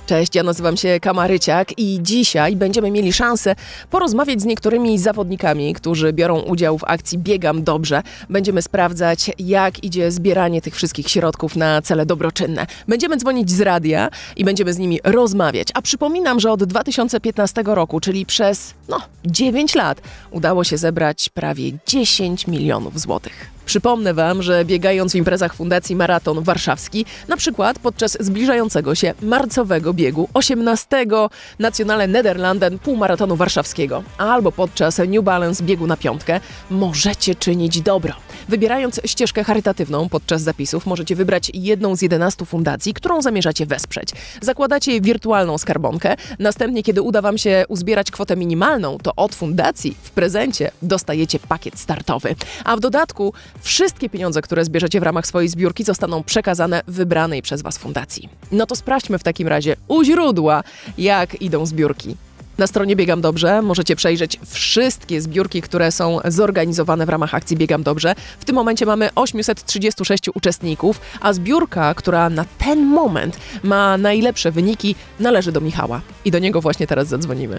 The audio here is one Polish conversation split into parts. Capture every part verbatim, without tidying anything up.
Cześć, ja nazywam się Kamaryciak i dzisiaj będziemy mieli szansę porozmawiać z niektórymi zawodnikami, którzy biorą udział w akcji Biegam Dobrze. Będziemy sprawdzać, jak idzie zbieranie tych wszystkich środków na cele dobroczynne. Będziemy dzwonić z radia i będziemy z nimi rozmawiać. A przypominam, że od dwa tysiące piętnastego roku, czyli przez no, dziewięć lat, udało się zebrać prawie dziesięć milionów złotych. Przypomnę Wam, że biegając w imprezach Fundacji Maraton Warszawski, na przykład podczas zbliżającego się marcowego biegu osiemnastego Nationale Nederlanden Półmaratonu Warszawskiego, albo podczas New Balance biegu na piątkę, możecie czynić dobro. Wybierając ścieżkę charytatywną podczas zapisów, możecie wybrać jedną z jedenastu fundacji, którą zamierzacie wesprzeć. Zakładacie wirtualną skarbonkę, następnie kiedy uda Wam się uzbierać kwotę minimalną, to od fundacji w prezencie dostajecie pakiet startowy. A w dodatku wszystkie pieniądze, które zbierzecie w ramach swojej zbiórki, zostaną przekazane wybranej przez Was fundacji. No to sprawdźmy w takim razie u źródła, jak idą zbiórki. Na stronie Biegam Dobrze możecie przejrzeć wszystkie zbiórki, które są zorganizowane w ramach akcji Biegam Dobrze. W tym momencie mamy osiemset trzydziestu sześciu uczestników, a zbiórka, która na ten moment ma najlepsze wyniki, należy do Michała. I do niego właśnie teraz zadzwonimy.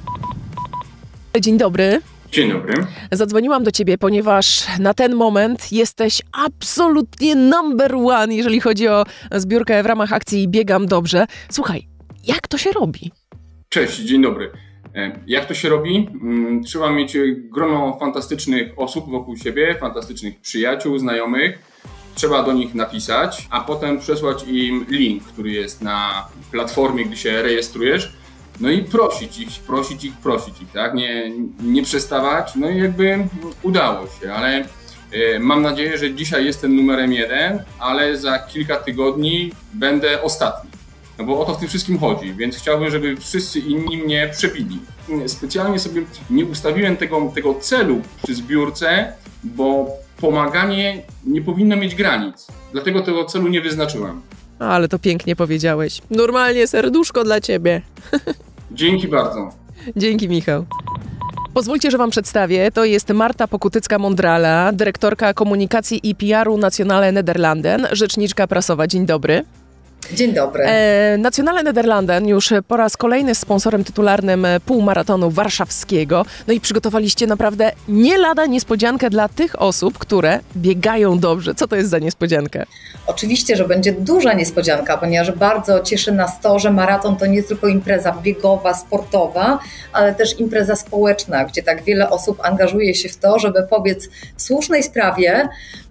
Dzień dobry. Dzień dobry. Zadzwoniłam do Ciebie, ponieważ na ten moment jesteś absolutnie number one, jeżeli chodzi o zbiórkę w ramach akcji Biegam Dobrze. Słuchaj, jak to się robi? Cześć, dzień dobry. Jak to się robi? Trzeba mieć grono fantastycznych osób wokół siebie, fantastycznych przyjaciół, znajomych. Trzeba do nich napisać, a potem przesłać im link, który jest na platformie, gdy się rejestrujesz. No i prosić ich, prosić ich, prosić ich, tak? Nie, nie przestawać, no i jakby udało się, ale y, mam nadzieję, że dzisiaj jestem numerem jeden, ale za kilka tygodni będę ostatni. No bo o to w tym wszystkim chodzi, więc chciałbym, żeby wszyscy inni mnie przebili. Specjalnie sobie nie ustawiłem tego, tego celu przy zbiórce, bo pomaganie nie powinno mieć granic, dlatego tego celu nie wyznaczyłem. Ale to pięknie powiedziałeś. Normalnie serduszko dla Ciebie. Dzięki bardzo. Dzięki, Michał. Pozwólcie, że Wam przedstawię. To jest Marta Pokutycka-Mondrala, dyrektorka komunikacji i P R-u Nationale Nederlanden, rzeczniczka prasowa. Dzień dobry. Dzień dobry. E, Nationale Nederlanden już po raz kolejny sponsorem tytularnym Półmaratonu Warszawskiego. No i przygotowaliście naprawdę nie lada niespodziankę dla tych osób, które biegają dobrze. Co to jest za niespodziankę? Oczywiście, że będzie duża niespodzianka, ponieważ bardzo cieszy nas to, że maraton to nie tylko impreza biegowa, sportowa, ale też impreza społeczna, gdzie tak wiele osób angażuje się w to, żeby pobiec w słusznej sprawie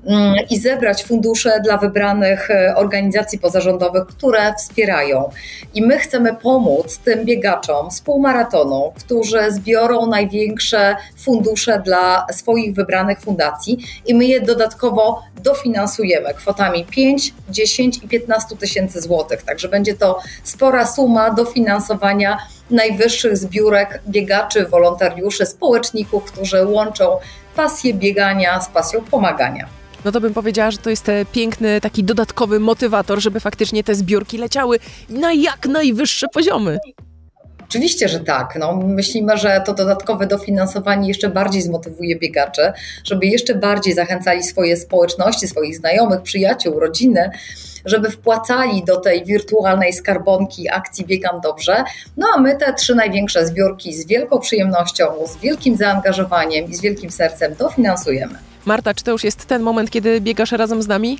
i zebrać fundusze dla wybranych organizacji pozarządowych, które wspierają. I my chcemy pomóc tym biegaczom z półmaratonu, którzy zbiorą największe fundusze dla swoich wybranych fundacji i my je dodatkowo dofinansujemy kwotami pięć, dziesięć i piętnaście tysięcy złotych. Także będzie to spora suma dofinansowania najwyższych zbiórek biegaczy, wolontariuszy, społeczników, którzy łączą pasję biegania z pasją pomagania. No to bym powiedziała, że to jest piękny taki dodatkowy motywator, żeby faktycznie te zbiórki leciały na jak najwyższe poziomy. Oczywiście, że tak. No, myślimy, że to dodatkowe dofinansowanie jeszcze bardziej zmotywuje biegaczy, żeby jeszcze bardziej zachęcali swoje społeczności, swoich znajomych, przyjaciół, rodziny, żeby wpłacali do tej wirtualnej skarbonki akcji Biegam Dobrze. No a my te trzy największe zbiórki z wielką przyjemnością, z wielkim zaangażowaniem i z wielkim sercem dofinansujemy. Marta, czy to już jest ten moment, kiedy biegasz razem z nami?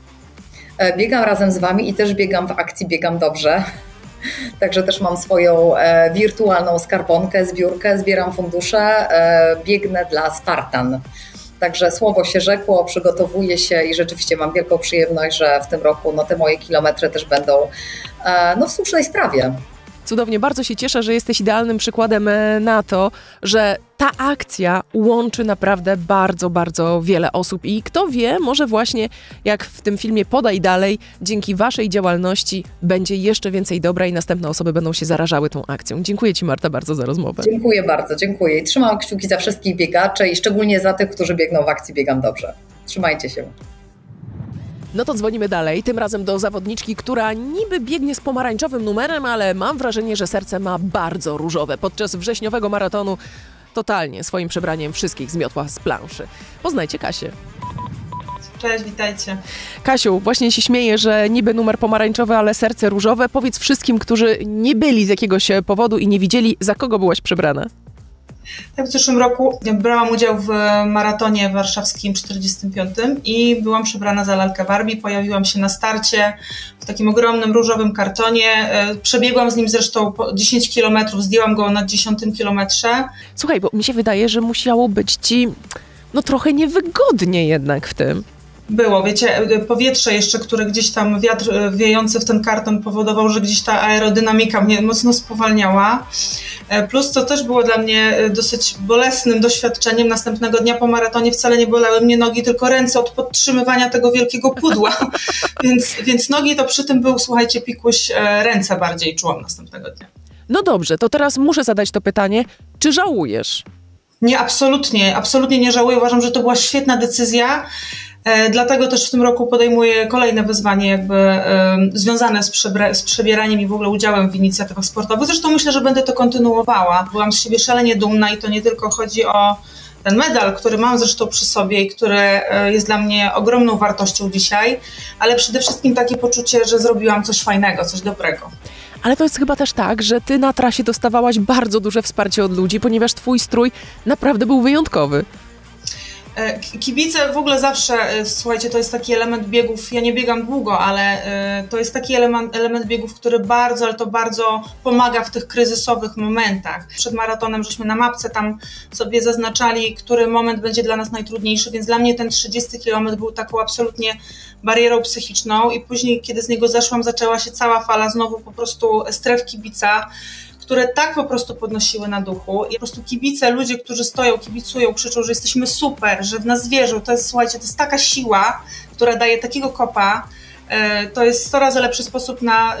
Biegam razem z Wami i też biegam w akcji Biegam Dobrze. Także też mam swoją e, wirtualną skarbonkę, zbiórkę, zbieram fundusze, e, biegnę dla Spartan. Także słowo się rzekło, przygotowuję się i rzeczywiście mam wielką przyjemność, że w tym roku no, te moje kilometry też będą e, no, w słusznej sprawie. Cudownie, bardzo się cieszę, że jesteś idealnym przykładem na to, że ta akcja łączy naprawdę bardzo, bardzo wiele osób i kto wie, może właśnie jak w tym filmie Podaj Dalej, dzięki Waszej działalności będzie jeszcze więcej dobra i następne osoby będą się zarażały tą akcją. Dziękuję Ci, Marta, bardzo za rozmowę. Dziękuję bardzo, dziękuję. I trzymam kciuki za wszystkich biegaczy i szczególnie za tych, którzy biegną w akcji Biegam Dobrze. Trzymajcie się. No to dzwonimy dalej, tym razem do zawodniczki, która niby biegnie z pomarańczowym numerem, ale mam wrażenie, że serce ma bardzo różowe. Podczas wrześniowego maratonu totalnie swoim przebraniem wszystkich zmiotła z planszy. Poznajcie Kasię. Cześć, witajcie. Kasiu, właśnie się śmieję, że niby numer pomarańczowy, ale serce różowe. Powiedz wszystkim, którzy nie byli z jakiegoś powodu i nie widzieli, za kogo byłaś przebrana. Tak, w zeszłym roku brałam udział w maratonie warszawskim czterdziestym piątym i byłam przebrana za lalkę Barbie. Pojawiłam się na starcie w takim ogromnym różowym kartonie. Przebiegłam z nim zresztą dziesięć kilometrów, zdjęłam go na dziesiątym kilometrze. Słuchaj, bo mi się wydaje, że musiało być ci no trochę niewygodnie jednak w tym. Było, wiecie, powietrze jeszcze, które gdzieś tam, wiatr wiejący w ten karton powodował, że gdzieś ta aerodynamika mnie mocno spowalniała. Plus to też było dla mnie dosyć bolesnym doświadczeniem. Następnego dnia po maratonie wcale nie bolały mnie nogi, tylko ręce od podtrzymywania tego wielkiego pudła. więc, więc nogi to przy tym był, słuchajcie, pikuś, ręce bardziej czułam następnego dnia. No dobrze, to teraz muszę zadać to pytanie, czy żałujesz? Nie, absolutnie, absolutnie nie żałuję. Uważam, że to była świetna decyzja. Dlatego też w tym roku podejmuję kolejne wyzwanie jakby e, związane z, z przebieraniem i w ogóle udziałem w inicjatywach sportowych. Zresztą myślę, że będę to kontynuowała. Byłam z siebie szalenie dumna i to nie tylko chodzi o ten medal, który mam zresztą przy sobie i który jest dla mnie ogromną wartością dzisiaj, ale przede wszystkim takie poczucie, że zrobiłam coś fajnego, coś dobrego. Ale to jest chyba też tak, że ty na trasie dostawałaś bardzo duże wsparcie od ludzi, ponieważ twój strój naprawdę był wyjątkowy. Kibice w ogóle zawsze, słuchajcie, to jest taki element biegów, ja nie biegam długo, ale to jest taki element, element biegów, który bardzo, ale to bardzo pomaga w tych kryzysowych momentach. Przed maratonem żeśmy na mapce tam sobie zaznaczali, który moment będzie dla nas najtrudniejszy, więc dla mnie ten trzydziesty kilometr był taką absolutnie barierą psychiczną i później, kiedy z niego zeszłam, zaczęła się cała fala znowu po prostu stref kibica, które tak po prostu podnosiły na duchu i po prostu kibice, ludzie, którzy stoją, kibicują, krzyczą, że jesteśmy super, że w nas wierzą, to jest, słuchajcie, to jest taka siła, która daje takiego kopa, to jest sto razy lepszy sposób na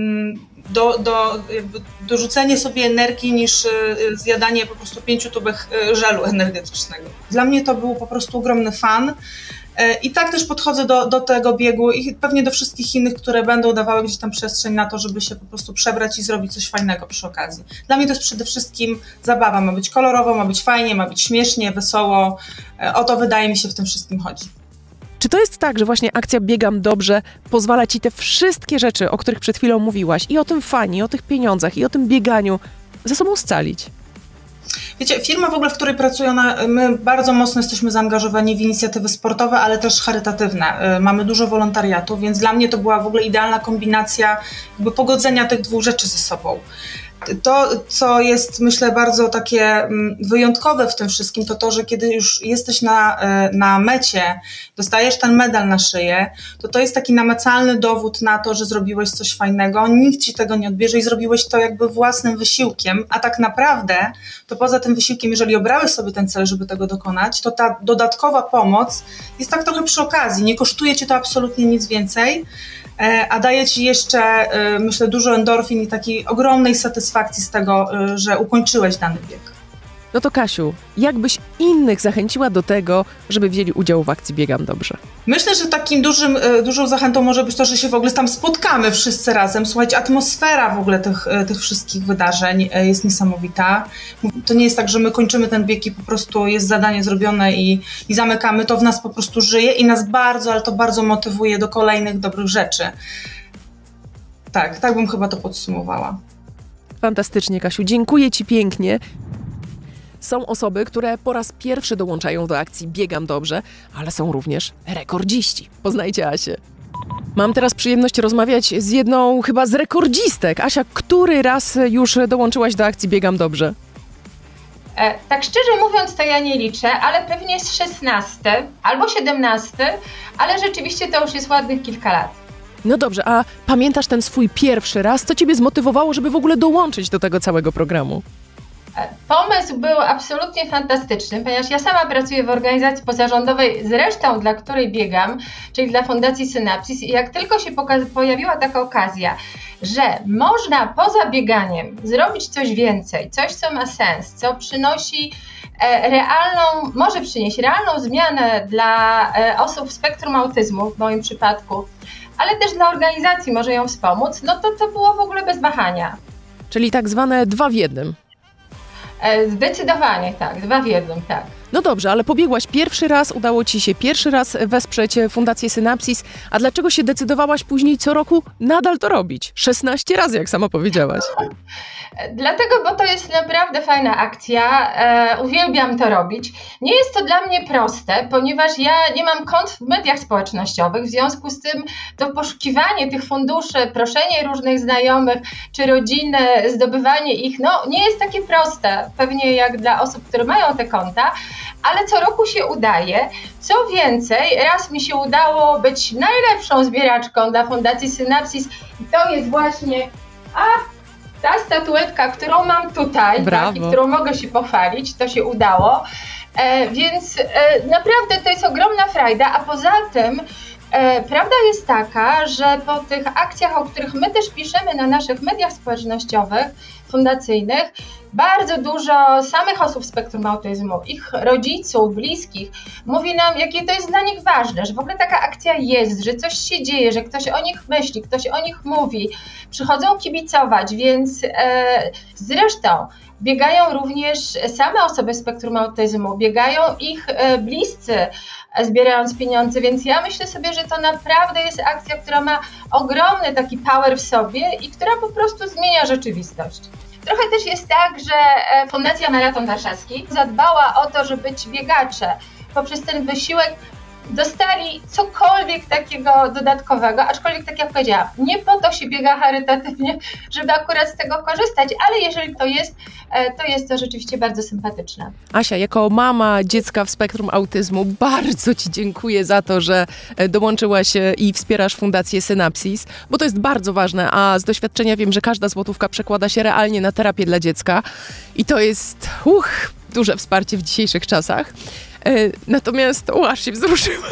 do, do, jakby dorzucenie sobie energii niż zjadanie po prostu pięciu tubek żelu energetycznego. Dla mnie to był po prostu ogromny fan. I tak też podchodzę do, do tego biegu i pewnie do wszystkich innych, które będą dawały gdzieś tam przestrzeń na to, żeby się po prostu przebrać i zrobić coś fajnego przy okazji. Dla mnie to jest przede wszystkim zabawa. Ma być kolorowo, ma być fajnie, ma być śmiesznie, wesoło. O to wydaje mi się w tym wszystkim chodzi. Czy to jest tak, że właśnie akcja Biegam Dobrze pozwala ci te wszystkie rzeczy, o których przed chwilą mówiłaś, i o tym fani, i o tych pieniądzach, i o tym bieganiu ze sobą scalić? Wiecie, firma w ogóle, w której pracują, my bardzo mocno jesteśmy zaangażowani w inicjatywy sportowe, ale też charytatywne. Mamy dużo wolontariatu, więc dla mnie to była w ogóle idealna kombinacja jakby pogodzenia tych dwóch rzeczy ze sobą. To, co jest, myślę, bardzo takie wyjątkowe w tym wszystkim, to to, że kiedy już jesteś na, na mecie, dostajesz ten medal na szyję, to to jest taki namacalny dowód na to, że zrobiłeś coś fajnego, nikt ci tego nie odbierze i zrobiłeś to jakby własnym wysiłkiem, a tak naprawdę to poza tym wysiłkiem, jeżeli obrałeś sobie ten cel, żeby tego dokonać, to ta dodatkowa pomoc jest tak trochę przy okazji, nie kosztuje cię to absolutnie nic więcej, a daje ci jeszcze, myślę, dużo endorfin i takiej ogromnej satysfakcji z tego, że ukończyłeś dany bieg. No to Kasiu, jak byś innych zachęciła do tego, żeby wzięli udział w akcji Biegam Dobrze? Myślę, że takim dużym, dużą zachętą może być to, że się w ogóle tam spotkamy wszyscy razem. Słuchajcie, atmosfera w ogóle tych, tych wszystkich wydarzeń jest niesamowita. To nie jest tak, że my kończymy ten bieg i po prostu jest zadanie zrobione i, i zamykamy. To w nas po prostu żyje i nas bardzo, ale to bardzo motywuje do kolejnych dobrych rzeczy. Tak, tak bym chyba to podsumowała. Fantastycznie, Kasiu. Dziękuję ci pięknie. Są osoby, które po raz pierwszy dołączają do akcji Biegam Dobrze, ale są również rekordziści. Poznajcie Asię. Mam teraz przyjemność rozmawiać z jedną chyba z rekordzistek. Asia, który raz już dołączyłaś do akcji Biegam Dobrze? E, tak szczerze mówiąc, to ja nie liczę, ale pewnie jest szesnasty albo siedemnasty, ale rzeczywiście to już jest ładnych kilka lat. No dobrze, a pamiętasz ten swój pierwszy raz? Co ciebie zmotywowało, żeby w ogóle dołączyć do tego całego programu? Pomysł był absolutnie fantastyczny, ponieważ ja sama pracuję w organizacji pozarządowej, zresztą dla której biegam, czyli dla Fundacji Synapsis, i jak tylko się pojawiła taka okazja, że można poza bieganiem zrobić coś więcej, coś, co ma sens, co przynosi realną, może przynieść realną zmianę dla osób w spektrum autyzmu, w moim przypadku, ale też dla organizacji może ją wspomóc, no to to było w ogóle bez wahania. Czyli tak zwane dwa w jednym. Zdecydowanie tak, dwa w jednym, tak. No dobrze, ale pobiegłaś pierwszy raz, udało Ci się pierwszy raz wesprzeć Fundację Synapsis, a dlaczego się decydowałaś później co roku nadal to robić? szesnaście razy, jak sama powiedziałaś. Dlatego, bo to jest naprawdę fajna akcja, e, uwielbiam to robić. Nie jest to dla mnie proste, ponieważ ja nie mam kont w mediach społecznościowych, w związku z tym to poszukiwanie tych funduszy, proszenie różnych znajomych czy rodziny, zdobywanie ich, no nie jest takie proste, pewnie jak dla osób, które mają te konta, ale co roku się udaje. Co więcej, raz mi się udało być najlepszą zbieraczką dla Fundacji Synapsis i to jest właśnie... A, ta statuetka, którą mam tutaj, tak, i którą mogę się pochwalić, to się udało, e, więc e, naprawdę to jest ogromna frajda, a poza tym e, prawda jest taka, że po tych akcjach, o których my też piszemy na naszych mediach społecznościowych, fundacyjnych, bardzo dużo samych osób z spektrum autyzmu, ich rodziców, bliskich, mówi nam, jakie to jest dla nich ważne, że w ogóle taka akcja jest, że coś się dzieje, że ktoś o nich myśli, ktoś o nich mówi, przychodzą kibicować, więc e, zresztą biegają również same osoby z spektrum autyzmu, biegają ich e, bliscy, zbierając pieniądze, więc ja myślę sobie, że to naprawdę jest akcja, która ma ogromny taki power w sobie i która po prostu zmienia rzeczywistość. Trochę też jest tak, że Fundacja Maraton Warszawski zadbała o to, żeby ci biegacze poprzez ten wysiłek dostali cokolwiek takiego dodatkowego, aczkolwiek tak jak powiedziałam, nie po to się biega charytatywnie, żeby akurat z tego korzystać, ale jeżeli to jest, to jest to rzeczywiście bardzo sympatyczne. Asia, jako mama dziecka w spektrum autyzmu, bardzo Ci dziękuję za to, że dołączyłaś i wspierasz Fundację Synapsis, bo to jest bardzo ważne, a z doświadczenia wiem, że każda złotówka przekłada się realnie na terapię dla dziecka i to jest uch, duże wsparcie w dzisiejszych czasach. Natomiast, o, aż się wzruszyłam.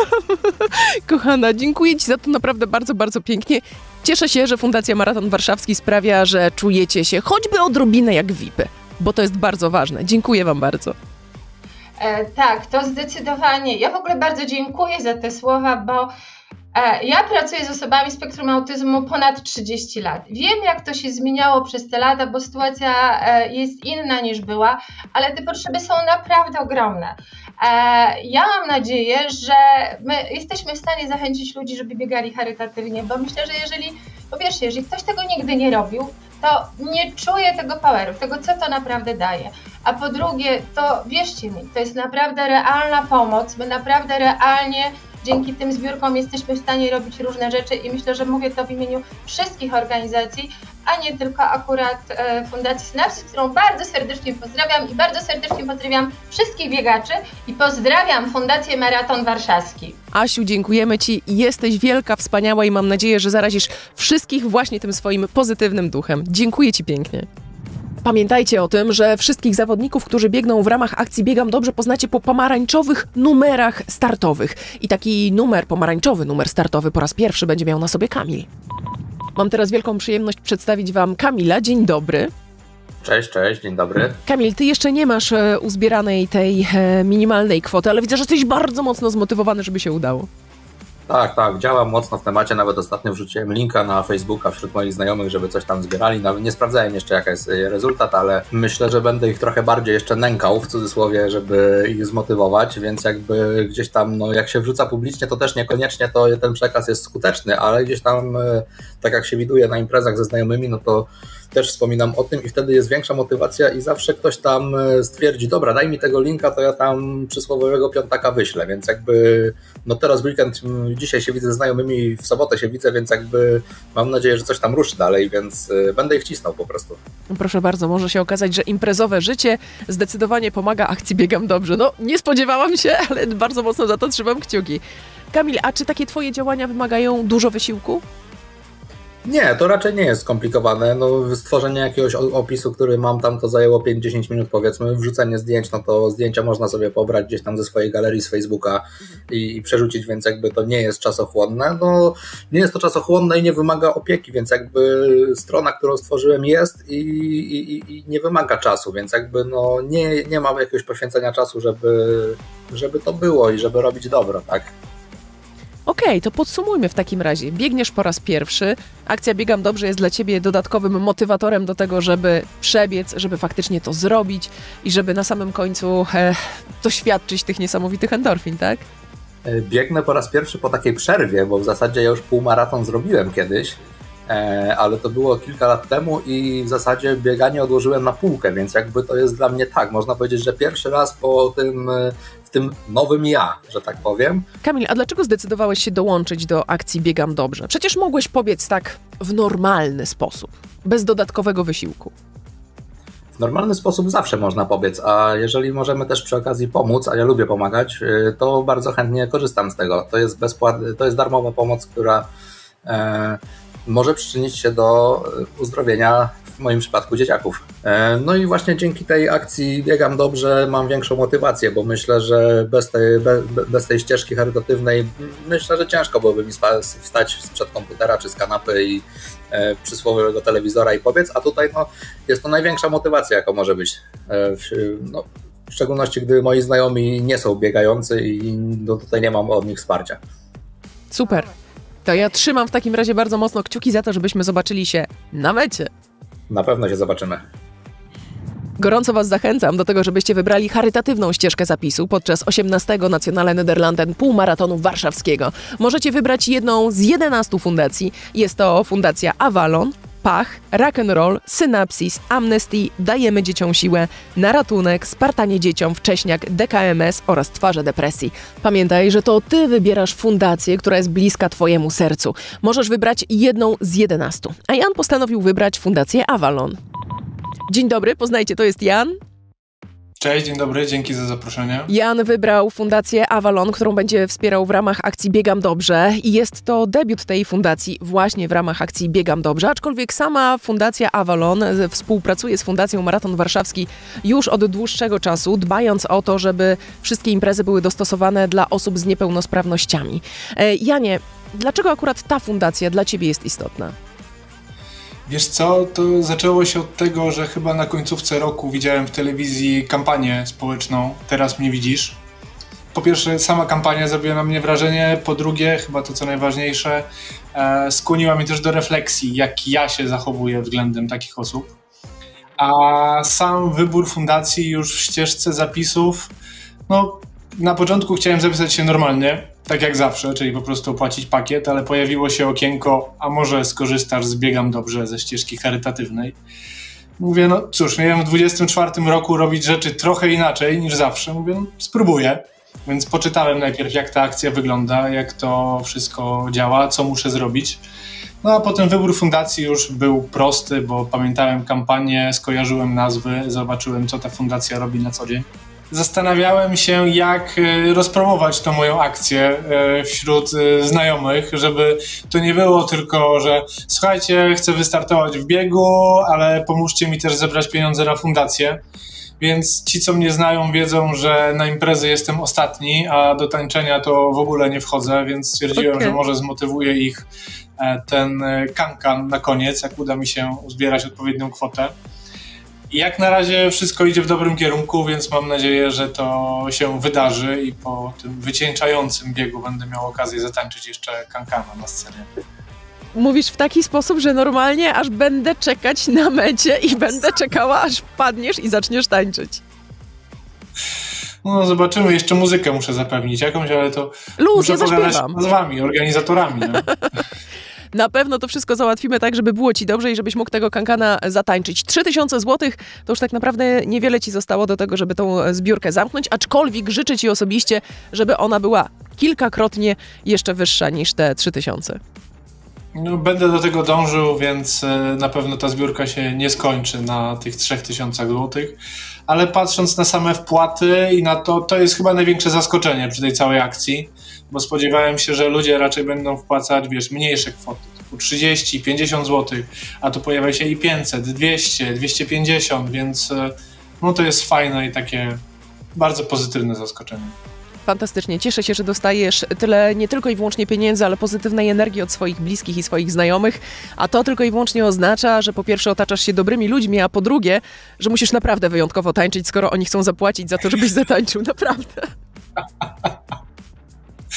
Kochana, dziękuję Ci za to naprawdę bardzo, bardzo pięknie. Cieszę się, że Fundacja Maraton Warszawski sprawia, że czujecie się choćby odrobinę jak V I P y, bo to jest bardzo ważne. Dziękuję Wam bardzo. E, tak, to zdecydowanie. Ja w ogóle bardzo dziękuję za te słowa, bo e, ja pracuję z osobami z spektrum autyzmu ponad trzydzieści lat. Wiem, jak to się zmieniało przez te lata, bo sytuacja e, jest inna niż była, ale te potrzeby są naprawdę ogromne. Ja mam nadzieję, że my jesteśmy w stanie zachęcić ludzi, żeby biegali charytatywnie, bo myślę, że jeżeli, po pierwsze, jeżeli ktoś tego nigdy nie robił, to nie czuje tego poweru, tego, co to naprawdę daje. A po drugie, to wierzcie mi, to jest naprawdę realna pomoc, my naprawdę realnie dzięki tym zbiórkom jesteśmy w stanie robić różne rzeczy i myślę, że mówię to w imieniu wszystkich organizacji, a nie tylko akurat e, Fundacji Synapsis, którą bardzo serdecznie pozdrawiam i bardzo serdecznie pozdrawiam wszystkich biegaczy i pozdrawiam Fundację Maraton Warszawski. Asiu, dziękujemy Ci. Jesteś wielka, wspaniała i mam nadzieję, że zarazisz wszystkich właśnie tym swoim pozytywnym duchem. Dziękuję Ci pięknie. Pamiętajcie o tym, że wszystkich zawodników, którzy biegną w ramach akcji Biegam Dobrze, poznacie po pomarańczowych numerach startowych. I taki numer, pomarańczowy numer startowy po raz pierwszy będzie miał na sobie Kamil. Mam teraz wielką przyjemność przedstawić Wam Kamila. Dzień dobry. Cześć, cześć, dzień dobry. Kamil, Ty jeszcze nie masz e, uzbieranej tej e, minimalnej kwoty, ale widzę, że jesteś bardzo mocno zmotywowany, żeby się udało. Tak, tak, działam mocno w temacie, nawet ostatnio wrzuciłem linka na Facebooka wśród moich znajomych, żeby coś tam zbierali, nawet nie sprawdzałem jeszcze jaki jest rezultat, ale myślę, że będę ich trochę bardziej jeszcze nękał, w cudzysłowie, żeby ich zmotywować, więc jakby gdzieś tam, no jak się wrzuca publicznie, to też niekoniecznie to ten przekaz jest skuteczny, ale gdzieś tam, tak jak się widuje na imprezach ze znajomymi, no to też wspominam o tym i wtedy jest większa motywacja i zawsze ktoś tam stwierdzi, dobra, daj mi tego linka, to ja tam przysłowiowego piątaka wyślę, więc jakby no teraz w weekend, dzisiaj się widzę ze znajomymi, w sobotę się widzę, więc jakby mam nadzieję, że coś tam ruszy dalej, więc będę ich cisnął po prostu. Proszę bardzo, może się okazać, że imprezowe życie zdecydowanie pomaga akcji Biegam Dobrze. No nie spodziewałam się, ale bardzo mocno za to trzymam kciuki. Kamil, a czy takie Twoje działania wymagają dużo wysiłku? Nie, to raczej nie jest skomplikowane. No, stworzenie jakiegoś opisu, który mam tam, to zajęło pięć do dziesięciu minut powiedzmy. Wrzucenie zdjęć, no to zdjęcia można sobie pobrać gdzieś tam ze swojej galerii z Facebooka i, i przerzucić, więc jakby to nie jest czasochłonne. No, nie jest to czasochłonne i nie wymaga opieki, więc jakby strona, którą stworzyłem jest i, i, i nie wymaga czasu, więc jakby no nie, nie mam jakiegoś poświęcenia czasu, żeby, żeby to było i żeby robić dobro, tak? Okej, Okej, okay, to podsumujmy w takim razie. Biegniesz po raz pierwszy, akcja Biegam Dobrze jest dla ciebie dodatkowym motywatorem do tego, żeby przebiec, żeby faktycznie to zrobić i żeby na samym końcu e, doświadczyć tych niesamowitych endorfin, tak? Biegnę po raz pierwszy po takiej przerwie, bo w zasadzie ja już półmaraton zrobiłem kiedyś, ale to było kilka lat temu i w zasadzie bieganie odłożyłem na półkę, więc jakby to jest dla mnie tak, można powiedzieć, że pierwszy raz po tym, w tym nowym ja, że tak powiem. Kamil, a dlaczego zdecydowałeś się dołączyć do akcji Biegam Dobrze? Przecież mogłeś pobiec tak w normalny sposób, bez dodatkowego wysiłku. W normalny sposób zawsze można pobiec, a jeżeli możemy też przy okazji pomóc, a ja lubię pomagać, to bardzo chętnie korzystam z tego. To jest bezpłatny, to jest darmowa pomoc, która e, może przyczynić się do uzdrowienia w moim przypadku dzieciaków. E, no i właśnie dzięki tej akcji Biegam Dobrze mam większą motywację, bo myślę, że bez tej, be, bez tej ścieżki charytatywnej myślę, że ciężko byłoby mi wstać sprzed komputera czy z kanapy i e, przysłowiowego telewizora i pobiec, a tutaj no, jest to największa motywacja, jaka może być. E, w, no, w szczególności, gdy moi znajomi nie są biegający i no, tutaj nie mam od nich wsparcia. Super. To ja trzymam w takim razie bardzo mocno kciuki za to, żebyśmy zobaczyli się na mecie. Na pewno się zobaczymy. Gorąco Was zachęcam do tego, żebyście wybrali charytatywną ścieżkę zapisu podczas osiemnastego Nationale Nederlanden Półmaratonu Warszawskiego. Możecie wybrać jedną z jedenastu fundacji. Jest to Fundacja Avalon, Pach, Rock'n'Roll, Synapsis, Amnesty, Dajemy Dzieciom Siłę, Na Ratunek, Spartanie Dzieciom, Wcześniak, D K M S oraz Twarze Depresji. Pamiętaj, że to Ty wybierasz fundację, która jest bliska Twojemu sercu. Możesz wybrać jedną z jedenastu. A Jan postanowił wybrać Fundację Avalon. Dzień dobry, poznajcie, to jest Jan. Cześć, dzień dobry, dzięki za zaproszenie. Jan wybrał Fundację Avalon, którą będzie wspierał w ramach akcji Biegam Dobrze i jest to debiut tej fundacji właśnie w ramach akcji Biegam Dobrze, aczkolwiek sama Fundacja Avalon współpracuje z Fundacją Maraton Warszawski już od dłuższego czasu, dbając o to, żeby wszystkie imprezy były dostosowane dla osób z niepełnosprawnościami. Janie, dlaczego akurat ta fundacja dla Ciebie jest istotna? Wiesz co, to zaczęło się od tego, że chyba na końcówce roku widziałem w telewizji kampanię społeczną Teraz mnie widzisz. Po pierwsze, sama kampania zrobiła na mnie wrażenie, po drugie, chyba to co najważniejsze, e, skłoniła mnie też do refleksji, jak ja się zachowuję względem takich osób. A sam wybór fundacji już w ścieżce zapisów, no na początku chciałem zapisać się normalnie, tak jak zawsze, czyli po prostu opłacić pakiet, ale pojawiło się okienko, a może skorzystasz z Biegam Dobrze ze ścieżki charytatywnej. Mówię, no cóż, miałem w dwudziestym czwartym roku robić rzeczy trochę inaczej niż zawsze. Mówię, no spróbuję. Więc poczytałem najpierw, jak ta akcja wygląda, jak to wszystko działa, co muszę zrobić. No a potem wybór fundacji już był prosty, bo pamiętałem kampanię, skojarzyłem nazwy, zobaczyłem, co ta fundacja robi na co dzień. Zastanawiałem się, jak rozpromować tą moją akcję wśród znajomych, żeby to nie było tylko, że słuchajcie, chcę wystartować w biegu, ale pomóżcie mi też zebrać pieniądze na fundację. Więc ci, co mnie znają, wiedzą, że na imprezy jestem ostatni, a do tańczenia to w ogóle nie wchodzę, więc stwierdziłem, okay. że może zmotywuje ich ten kankan na koniec, jak uda mi się uzbierać odpowiednią kwotę. Jak na razie wszystko idzie w dobrym kierunku, więc mam nadzieję, że to się wydarzy i po tym wycieńczającym biegu będę miał okazję zatańczyć jeszcze kankana na scenie. Mówisz w taki sposób, że normalnie aż będę czekać na mecie i będę czekała, aż wpadniesz i zaczniesz tańczyć. No zobaczymy, jeszcze muzykę muszę zapewnić jakąś, ale to Luz, muszę ja pogadać zaśpiewam. z wami, organizatorami. No. Na pewno to wszystko załatwimy tak, żeby było ci dobrze i żebyś mógł tego kankana zatańczyć. trzy tysiące złotych to już tak naprawdę niewiele ci zostało do tego, żeby tą zbiórkę zamknąć, aczkolwiek życzę ci osobiście, żeby ona była kilkakrotnie jeszcze wyższa niż te trzy tysiące. No, będę do tego dążył, więc na pewno ta zbiórka się nie skończy na tych trzech tysiącach złotych, ale patrząc na same wpłaty i na to, to jest chyba największe zaskoczenie przy tej całej akcji, bo spodziewałem się, że ludzie raczej będą wpłacać, wiesz, mniejsze kwoty, typu trzydzieści, pięćdziesiąt złotych, a tu pojawia się i pięćset, dwieście, dwieście pięćdziesiąt, więc no to jest fajne i takie bardzo pozytywne zaskoczenie. Fantastycznie. Cieszę się, że dostajesz tyle nie tylko i wyłącznie pieniędzy, ale pozytywnej energii od swoich bliskich i swoich znajomych, a to tylko i wyłącznie oznacza, że po pierwsze otaczasz się dobrymi ludźmi, a po drugie, że musisz naprawdę wyjątkowo tańczyć, skoro oni chcą zapłacić za to, żebyś zatańczył. Naprawdę.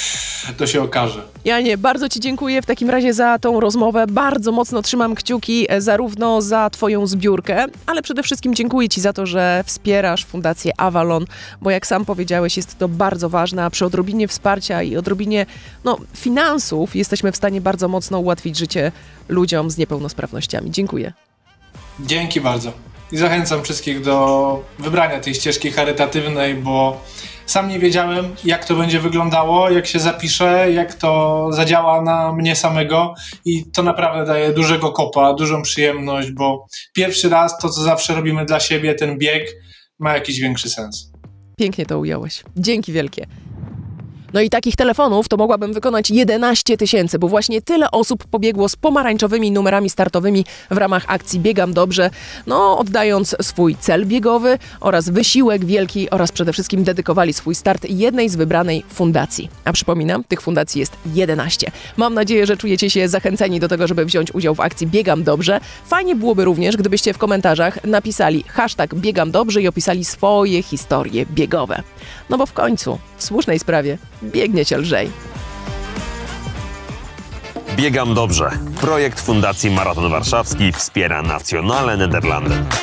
to się okaże. Janie, bardzo Ci dziękuję w takim razie za tą rozmowę. Bardzo mocno trzymam kciuki zarówno za Twoją zbiórkę, ale przede wszystkim dziękuję Ci za to, że wspierasz Fundację Avalon, bo jak sam powiedziałeś, jest to bardzo ważne, a przy odrobinie wsparcia i odrobinie no, finansów jesteśmy w stanie bardzo mocno ułatwić życie ludziom z niepełnosprawnościami. Dziękuję. Dzięki bardzo. I zachęcam wszystkich do wybrania tej ścieżki charytatywnej, bo sam nie wiedziałem, jak to będzie wyglądało, jak się zapiszę, jak to zadziała na mnie samego i to naprawdę daje dużego kopa, dużą przyjemność, bo pierwszy raz to, co zawsze robimy dla siebie, ten bieg, ma jakiś większy sens. Pięknie to ująłeś. Dzięki wielkie. No i takich telefonów to mogłabym wykonać jedenaście tysięcy, bo właśnie tyle osób pobiegło z pomarańczowymi numerami startowymi w ramach akcji Biegam Dobrze, no oddając swój cel biegowy oraz wysiłek wielki oraz przede wszystkim dedykowali swój start jednej z wybranej fundacji. A przypominam, tych fundacji jest jedenaście. Mam nadzieję, że czujecie się zachęceni do tego, żeby wziąć udział w akcji Biegam Dobrze. Fajnie byłoby również, gdybyście w komentarzach napisali hashtag Biegam Dobrze i opisali swoje historie biegowe. No bo w końcu, w słusznej sprawie, biegniecie lżej. Biegam Dobrze. Projekt Fundacji Maraton Warszawski wspiera Nationale Nederlanden.